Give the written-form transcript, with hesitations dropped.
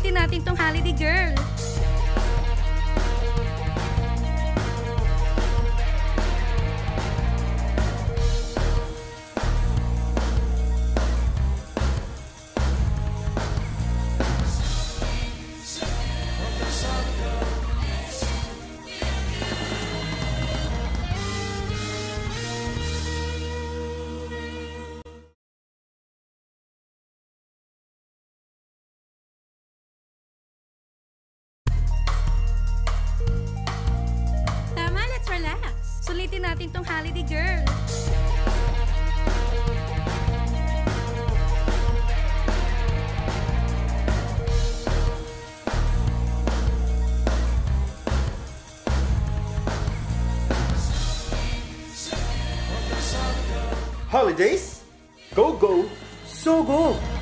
Sulitin natin tong holiday, girl. Sulitin natin tong holiday, girl. Holidays? Go, go, so go!